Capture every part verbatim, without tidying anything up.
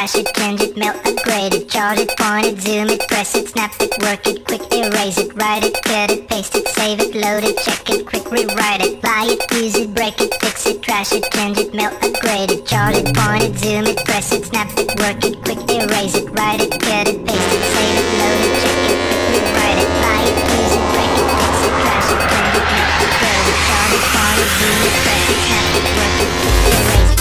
trash it, change it, melt, upgrade it, chart it, point it, zoom it, press it, snap it, work it, quick erase it, write it, cut it, paste it, save it, load it, check it, quick rewrite it, buy it, use it, break it, fix it, trash it, change it, melt, upgrade it, chart it, point it, zoom it, press it, snap it, work it, quick erase it, write it, cut it, paste it, save it, load it, check it, quick rewrite it, buy it, use it, break it, fix it, trash it, change it, melt, upgrade it, chart it, point it, zoom it, press it, snap it, work it, quick erase it.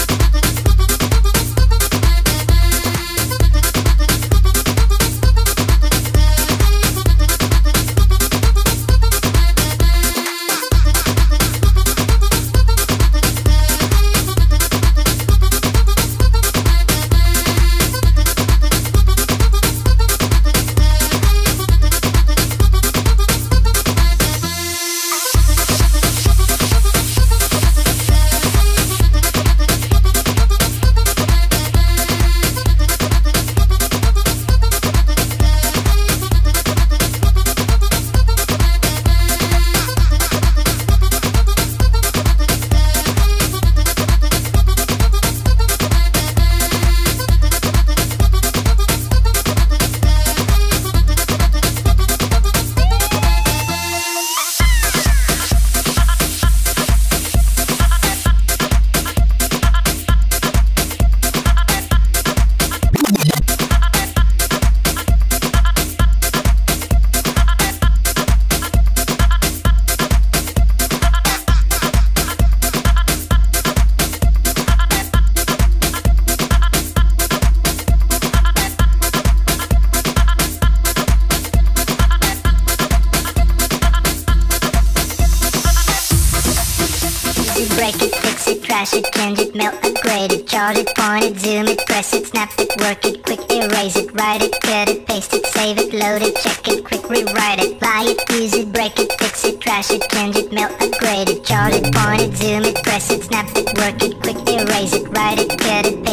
Break it, fix it, trash it, change it, melt, upgrade it, chart it, point it, zoom it, press it, snap it, work it, quick erase it, write it, cut it, paste it, save it, load it, check it, quick rewrite it, buy it, use it, break it, fix it, trash it, change it, melt, upgrade it, chart it, point it, zoom it, press it, snap it, work it, quick erase it, write it, cut it,